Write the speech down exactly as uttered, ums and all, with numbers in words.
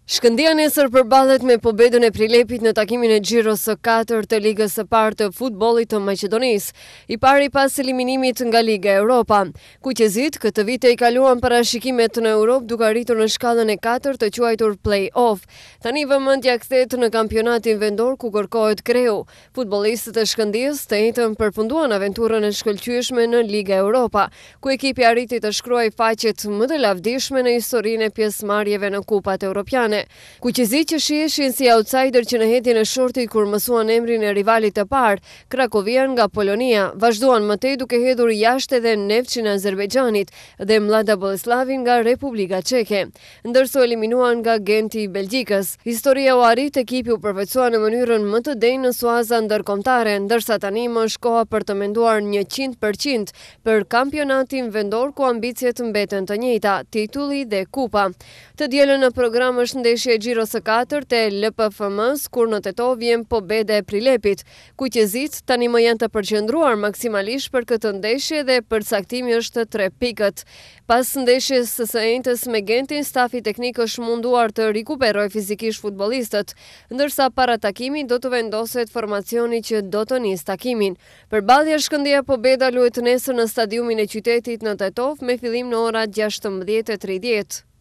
Shkëndija nesër përballet me pobedën e Prilepit në takimin e Xhiros së katërt të Ligës së parë të futbollit të Maqedonisë, i pari pas eliminimit nga Liga Europa. Kuqezit këtë vit e i kaluan parashikimet në Europë duke arritur në shkallën e katërt të quajtur play-off. Tani vëmendja kthehet në kampionatin vendor ku kërkohet kreu. Futbollistët e Shkëndijës të njëjtën përfunduan aventurën e shkëlqyeshme në Liga Europa, ku ekipi arriti të shkruajë faqet më të lavdishme në historinë e pjesëmarrjeve në kupat europiane. Kuqezit që shiheshin si outsider që në hetjen e shortit kur mësuan emrin e rivalit të parë, Krakovian nga Polonia, vazhduan mëtej duke hedhur jashtë edhe Neftçin e Azerbajxhanit dhe Mlada Boleslavin nga Republika Çeke, ndërsa u eliminuan nga Genti i Belgjikës. Historia u arrit, ekipi u përfaqësua në mënyrën më të denjë në suaza ndërkombëtare, ndërsa tani më është koha për të menduar njëqind përqind për kampionatin vendor ku ambicjet mbeten të njëjta, titulli dhe kupa. Të dielën në program është ndeshje e Xhiros së katërt e L P F M-s kur në Tetov vjen pobeda e Prilepit. Kuqezit tani më janë të përqendruar maksimalisht për këtë ndeshje dhe përcaktimi është tre pikët. Pas ndeshjes së së enjtës me Gentin, stafi teknik është munduar të rikuperojë fizikisht futbollistët, ndërsa para takimit do të vendoset formacioni që do të nisë takimin. Përballja Shkëndija Pobeda luhet nesër në stadiumin e qytetit në Tetov me fillim në ora gjashtëmbëdhjetë e tridhjetë.